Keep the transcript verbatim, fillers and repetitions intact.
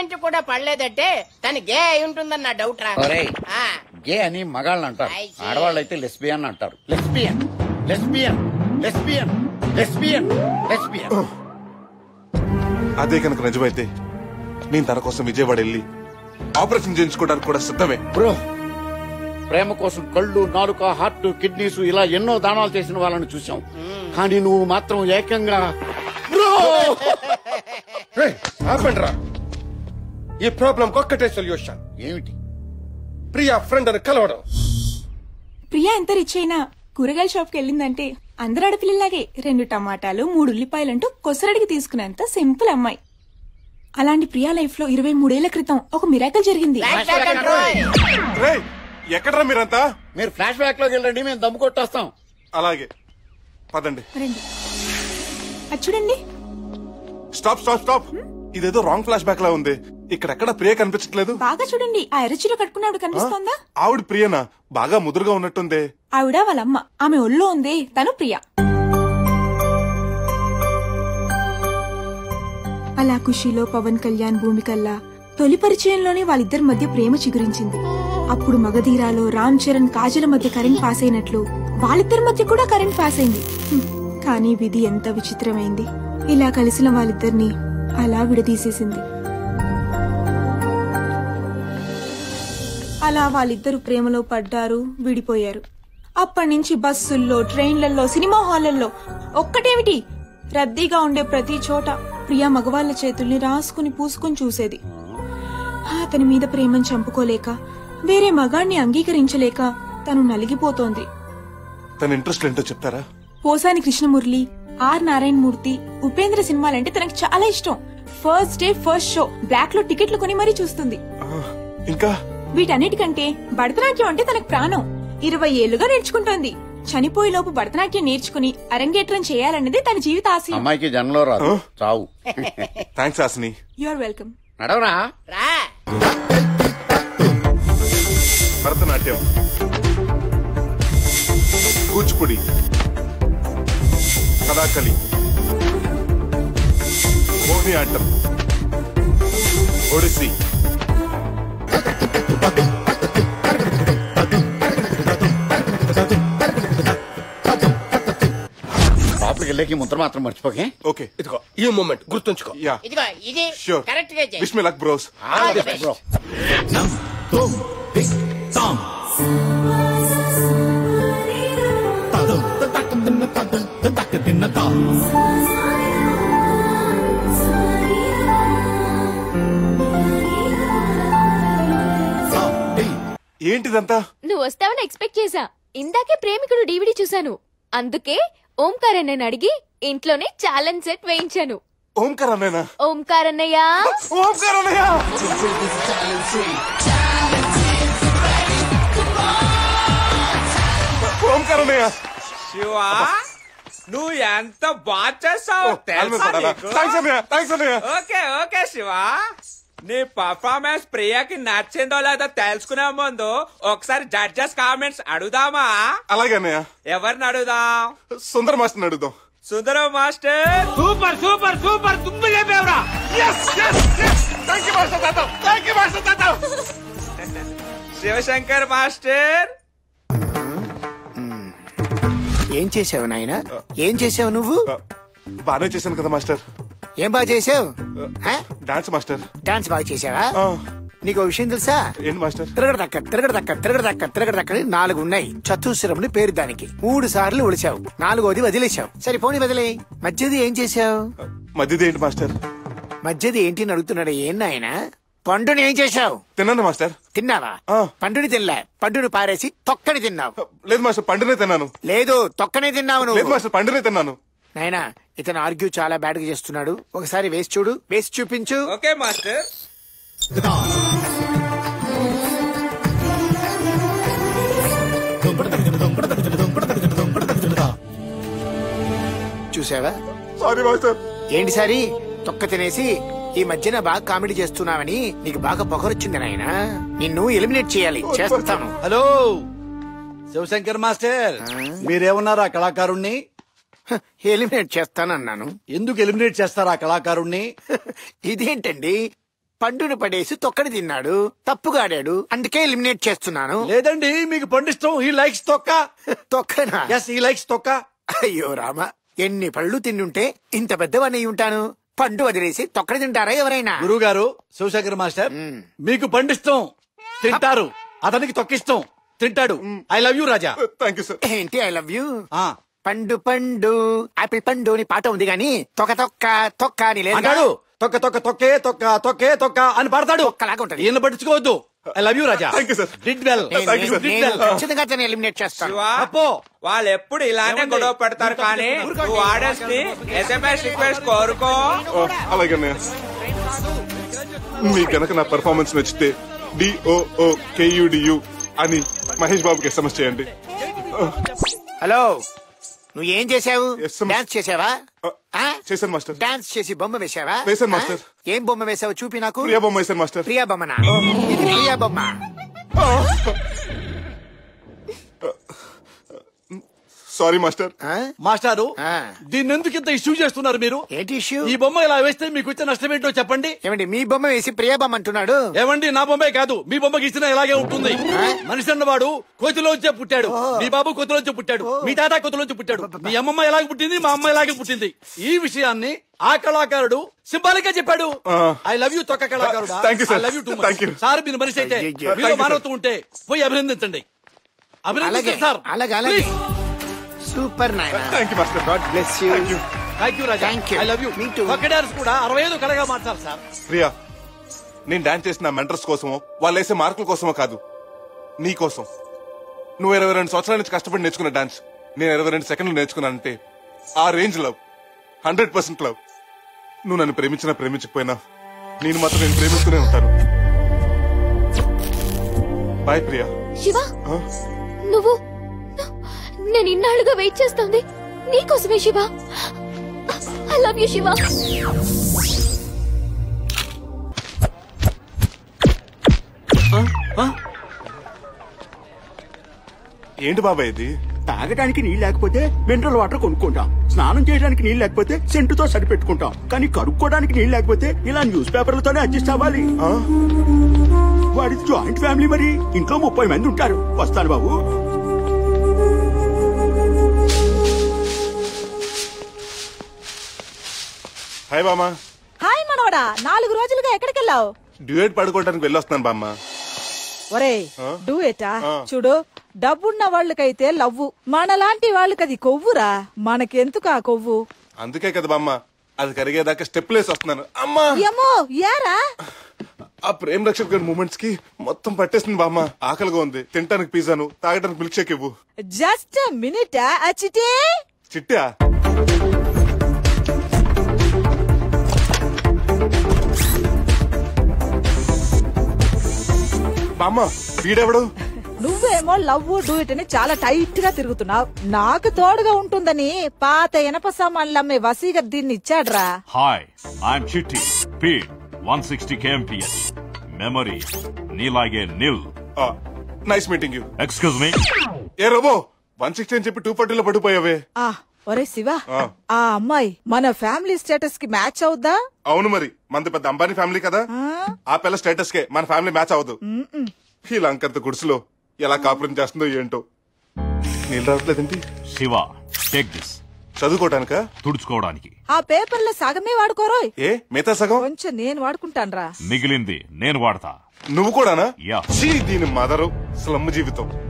నుంచి కూడా పడలేదంటే తను గే అయి ఉంటుందన్న డౌట్ రా. గే అని మగాళ్ళని అంటారు, ఆడవాళ్ళు అయితే లెస్బియన్ అంటారు. Lesbian lesbian lesbian lesbian lesbian. అదే కనుక నిజమైతే నేను తన కోసం విజయవాడ వెళ్ళి ఆపరేషన్ చేయించుకోవడానికి కూడా సిద్ధమే. బ్రో, ప్రేమ కోసం కళ్ళు, నాలుక, హార్ట్, కిడ్నీస్ ఇలా ఎన్నో దానాలు చేసిన వాళ్ళని చూసాం, కానీ నువ్వు మాత్రం ఏకంగా ఆపండ్రా. ఈ ప్రాబ్లం ఒక్కటే సొల్యూషన్. ఏమిటి? ప్రియా ఫ్రెండ్ అని కలవడం. ప్రియా ఎంత రిచ్ అయినా కూరగాయల షాప్ కి వెళ్ళిందంటే అందరు ఆడపిల్లలాగే రెండు టమాటాలు మూడు ఉల్లిపాయలంటూ కొసరడికి తీసుకునేంత సింపుల్ అమ్మాయి. అలాంటి ప్రియా లైఫ్ లో ఇరవై మూడేళ్ల క్రితం ఒక మిరాకల్ జరిగింది. ఎక్కడరా మీరంతా? మీరు ఫ్లాష్ బ్యాక్ లోకి వెళ్ళండి, మేము దమ్ము కొట్టేస్తాం. అలాగే పదండి. అది చూడండి. Stop stop stop. ఇదేదో రాంగ్ ఫ్లాష్ బ్యాక్ లా ఉంది. ఇక్కడెక్కడ ప్రియ కనిపించట్లేదు. బాగా చూడండి, ఆ ఎర్రచీర కట్టుకున్నాడు కనిపిస్తోందా? ఆవిడ ప్రియనా? బాగా ముదురుగా ఉన్నట్టుంది. ఆవిడ వాళ్ళమ్మ, ఆమె ఒళ్ళో ఉంది, తను ప్రియ. అలా ఖుషీలో పవన్ కళ్యాణ్ భూమికల్లా తొలి పరిచయంలోనే వాళ్ళిద్దరి మధ్య ప్రేమ చిగురించింది. అప్పుడు మగధీరాలో రామ్ చరణ్ కాజల మధ్య కరెంట్ పాస్ అయినట్లు వాళ్ళిద్దరి మధ్య కూడా కరెంట్ పాస్ అయింది. కానీ విధి ఎంత విచిత్రమైంది. ఇలా కలిసిన వాళ్ళిద్దరిని అలా విడదీసేసింది. అలా వాళ్ళిద్దరు ప్రేమలో పడ్డారు, విడిపోయారు. అప్పటి నుంచి బస్సుల్లో, ట్రైన్లలో, సినిమా హాళ్లలో, ఒక్కటేమిటి రద్దీగా ఉండే ప్రతి చోట ప్రియా మగవాళ్ల చేతుల్ని రాసుకుని పూసుకుని చూసేది. అతని మీద ప్రేమను చంపుకోలేక, వేరే మగాణ్ణి అంగీకరించలేక తను నలిగిపోతోంది. తన ఇంట్రెస్ట్ ఏంటో చెప్తారా? పోసాని కృష్ణమురళి, ఆర్ నారాయణ మూర్తి, ఉపేంద్ర సినిమాలంటే తనకు చాలా ఇష్టం. First day first show black లో టికెట్లు కొని మరీ చూస్తుంది. ఇంకా వీటన్నిటికంటే భరతనాట్యం అంటే తనకు ప్రాణం. ఇరవై ఏళ్లుగా నేర్చుకుంటోంది. చనిపోయేలోపు భరతనాట్యం నేర్చుకుని అరంగేట్రం చేయాలన్నది తన జీవిత ఆశయం. అమ్మాయికి జన్మలో రాదు, చావు. థాంక్స్ ఆసిని. You are welcome. నడవరా. భరతనాట్యం, కూచిపూడి, కథాకళి, మోహిని ఆటం, ఒడిస్సీ, లోపలికి వెళ్ళేకి ముద్ర మాత్రం మర్చిపోకే. ఓకే, ఇదిగో ఈ మూమెంట్ గుర్తుంచుకో. యా, ఇదిగో ఇది షూర్. కరెక్ట్ గా చెయ్. Wish me luck bros. Bro. ఏంటిదంతా? నువ్వు వస్తావని ఎక్స్పెక్ట్ చేశా. ఇందాకే ప్రేమికుడు డీవీడీ చూశాను, అందుకే ఓంకార్ అన్నయ్యని అడిగి ఇంట్లోనే ఛాలెంజ్ సెట్ వేయించాను. ఓంకార్ అన్నయ్యనా? ఓంకార్ అన్నయ్య, ఓంకార్ అన్నయ్య, ఓంకార్ అన్నయ్య. శివా, నువ్వు ఎంత బాగా చేస్తావు తెలుసా నీకు? థాంక్స్ అన్నయ్య, థాంక్స్ అన్నయ్య. ఓకే ఓకే శివా, నీ పర్ఫార్మెన్స్ ప్రియాకి నచ్చిందో లేదో తెలుసుకునే ముందు ఒకసారి జడ్జెస్ కామెంట్స్ అడుగుదామా? అలాగే అన్నయ్య. ఎవరిని అడుగుదాం? సుందర మాస్టర్ అడుగుదాం. Sundaram master. Super super super, తుమ్ము లేపేవరా. శివశంకర్ మాస్టర్. ఏం చేసావు నాయన? ఏం చేసావు నువ్వు? బానే చేశాను కదా మాస్టర్. ఏం బాగా చేసావు? Dance master. డాన్స్ బాగా చేసావా? నీకు విషయం తెలుసా? ఏంటి మాస్టర్? తిరగడ దక్క తిరగడ దక్క తిరగడ దక్క తిరగడ దక్కని నాలుగు ఉన్నాయి. చతుశ్రముని పేరు దానికి. మూడు సార్లు ఒలిచావు, నాలుగోది వదిలేశావు. సరిపోని వదిలే. మధ్యది ఏం చేసావు? మధ్యది ఏంటి మాస్టర్? మధ్యది ఏంటి అని అడుగుతున్నాడు. ఏం నాయన? పండుని ఏం చేశావు? తిన్నాను మాస్టర్. తిన్నావా? పండుని తినలే, పండుని పారేసి తొక్కని తిన్నావు. లేదు మాస్టర్, పండునే తిన్నాను. లేదు, తొక్కనే తిన్నావు నువ్వు. లేదు మాస్టర్, పండునే తిన్నాను. నాయనా, ఇతను ఆర్గ్యూ చాలా బ్యాడ్ గా చేస్తున్నాడు. ఒకసారి వేసి చూడు, వేసి చూపించు. Okay master. చూసావా? Sorry master. ఏంటి సారీ? తొక్క తినేసి ఈ మధ్యన బాగా కామెడీ చేస్తున్నావని నీకు బాగా పొగరొచ్చింది నాయన. నిన్ను ఎలిమినేట్ చేయాలి, చేస్తాను. హలో శివశంకర్ మాస్టర్, మీరేమన్నారు ఆ కళాకారుణ్ణి? ఎలిమినేట్ చేస్తానన్నాను. ఎందుకు ఎలిమినేట్ చేస్తారు ఆ కళాకారుణ్ణి? ఇదేంటండి, పండును పడేసి తొక్కడి తిన్నాడు, తప్పుగా ఆడాడు, అందుకే ఎలిమినేట్ చేస్తున్నాను. లేదండి, మీకు పండు ఇష్టం. హీ లైక్స్ తొక్క. తొక్కనా? ఎస్, హీ లైక్స్ తొక్క. అయ్యో రామ, ఎన్ని పళ్ళు తిండుంటే ఇంత పెద్దవన్నీ ఉంటాను. పండు వదిలేసి తొక్కడి తింటారా ఎవరైనా? గురువు గారు, శివశంకర్ మాస్టర్, మీకు పండు ఇష్టం, తింటారు. అతనికి తొక్కిష్టం, తింటాడు. I love you Raja. Thank you sir. ఏంటి ఐ లవ్ యూ? పండు పండు ఆపిల్ పండు అని పాట ఉంది గాని తొక్క తొక్క తొక్క అని లేదు. అంటాడు తొక్క తొక్క తొక్కే తొక్క తొక్కే తొక్క అని పాడతాడు. ఒక్కలాగా ఉంటది. ఈయన పట్టించుకోవద్దు. I love you Raja. Thank you sir. Did well. ఖచ్చితంగా తను ఎలిమినేట్ చేస్తాను. అప్పో వాళ్ళు ఎప్పుడు ఇలానే గొడవ పెడతారు, కానీ నువ్వు ఆర్డర్స్ ని ఎస్ఎంఎస్ రిక్వెస్ట్ కోరుకో. అలాగే మీ గనక నా పెర్ఫార్మెన్స్ నచ్చితే డిఓఓ కేయుడియు అని మహేష్ బాబుకి ఎస్ఎంఎస్ చేయండి. హలో, నువ్వు ఏం చేసావు? Yes, sir. డాన్స్ చేసావా? ఆ? చేశాను మాస్టర్. డాన్స్ చేసి బొమ్మ వేసావా? వేశాను, మాస్టర్. ఆ? ఏం బొమ్మ వేసావు చూపి నాకు. ప్రియా బొమ్మ వేశాను మాస్టర్. ప్రియా బొమ్మనా? ఇది ప్రియా బొమ్మ. Sorry master. ఆ? మాస్టారు, ఆ. దీన్ని ఎందుకు ఇంత ఇష్యూ చేస్తున్నారు మీరు? ఏంటి ఇష్యూ? ఈ బొమ్మ ఇలా వేస్తే మీకు వచ్చే నష్టం ఏంటో చెప్పండి. ఏమండి, మీ బొమ్మ వేసి ప్రియా బొమ్మ అంటున్నాడు. ఏమండి, నా బొమ్మే కాదు, మీ బొమ్మకి ఇచ్చినా ఇలాగే ఉంటుంది. మనిషి అన్నవాడు కోతిలోంచే పుట్టాడు. మీ బాబు కోతిలోంచి పుట్టాడు, మీ తాత కోతిలోంచి పుట్టాడు, మీ అమ్మమ్మ ఎలాగ పుట్టింది, మా అమ్మ ఎలాగే పుట్టింది. ఈ విషయాన్ని ఆ కళాకారుడు సింబాలిక్ గా చెప్పాడు. ఐ లవ్ యూ తొక్క కళాకారుడు. Thank you, sir. I love you too Thank you. Sir, మీరు మనిషి అయితే అయ్యయ్యో. మీలో మానవత్వం ఉంటే పోయి అభినందించండి. అలాగే అభినందించండి సార్. అలాగే అలాగే. Please. సూపర్ నాయనా. Thank you master. God bless you. Thank you Raja. Thank you. I love you. Me too. ఒక్క డాన్స్ కూడా అరవై ఐదు కళగా మార్చాలి సార్. ప్రియా, నేను డాన్స్ చేసిన మెంటర్స్ కోసమో వాళ్ళు వేసే మార్కుల కోసమో కాదు, నీ కోసం. నువ్వు ఇరవై రెండు సంవత్సరాల నుంచి కష్టపడి నేర్చుకున్న డాన్స్ నేను ఇరవై రెండు సెకండ్లు నేర్చుకున్నానంటే ఆ range love, hundred percent love. నువ్వు నన్ను ప్రేమించినా ప్రేమించకపోయినా నేను మాత్రం నేను ప్రేమిస్తూనే ఉంటాను. బాయ్ ప్రియా. శివ, నువ్వు నేను ఇన్నాళ్ళుగా వెయిట్ చేస్తోంది నీకోసమే Shiva. I love you Shiva. ఏంటి బాబాయ్ ఇది? తాగడానికి నీళ్ళు లేకపోతే మినరల్ వాటర్ కొనుక్కుంటాం, స్నానం చేయడానికి నీళ్ళు లేకపోతే సెంటుతో సరిపెట్టుకుంటాం, కానీ కడుక్కోవడానికి నీళ్ళు లేకపోతే ఇలా న్యూస్ పేపర్లతోనే అడ్జస్ట్ అవ్వాలి. వాడి జాయింట్ ఫ్యామిలీ, మరి ఇంట్లో ముప్పై మంది ఉంటారు. వస్తాను బాబు. హాయ్ బామ్మ. హాయ్ మనోడా, నాలుగు రోజులుగా ఎక్కడికెళ్ళావు? డ్యూయట్ పడుకోవడానికి వెళ్ళొస్తున్నాను బామ్మ. ఒరే డూయేటా చూడు, డబ్బున్న వాళ్ళకైతే లవ్వు, మనలాంటి వాళ్ళకి అది కొవ్వురా. మనకెందుకు ఆ కొవ్వు? అందుకే కదా బామ్మ అది కరిగేదాకా స్టెప్ లేసి వస్తున్నాను. అమ్మా ఏమో యారా, ఆ ప్రేమ్ రక్షక్ గారి మూమెంట్స్ కి మొత్తం పట్టేస్తుంది బామ్మ. ఆకలిగా ఉంది, తినడానికి పిజ్జాను, తాగడానికి మిల్క్ షేక్ ఇవ్వు. Just minute. చిటే చిట్టా? బామ్మ వీడెవడు? నువ్వేమో లవ్ డూయిట్ అని చాలా టైట్ గా తిరుగుతున్నావు. నాకు తోడుగా ఉంటుందని పాత ఇనప సామాన్లు అమ్మే వసీగర్ దీన్ని ఇచ్చాడ్రా. Hi, I'm Chitti, speed one sixty KMPS, memory నీలాగే nil. Nice meeting you. Excuse me. ఏ రోబో, వన్ సిక్స్టీ అని చెప్పి టూ ఫార్టీలో పడిపోయావే. ఆ ఒరే శివ, ఆ అమ్మాయి మన ఫ్యామిలీ స్టేటస్ కి మ్యాచ్ అవుద్దా? అవును, మరి మనది పెద్ద అంబానీ ఫ్యామిలీ కదా. ఆ పిల్ల స్టేటస్ కే మన ఫ్యామిలీ మ్యాచ్ అవ్వదు. ఈ లంకంత గుడిసెలో ఎలా కాపురం చేస్తుందో ఏంటో. నీళ్ళు రావట్లేదండి. Shiva, take this. చదువుకోవడానికా? తుడుచుకోవడానికి. ఆ పేపర్లో సగమే వాడుకోరోయ్. ఏ మిగతా సగం కొంచెం నేను వాడుకుంటాను రా. మిగిలింది నేను వాడతా. నువ్వు కూడానా? యా. దీని మదరు స్లమ్ జీవితం.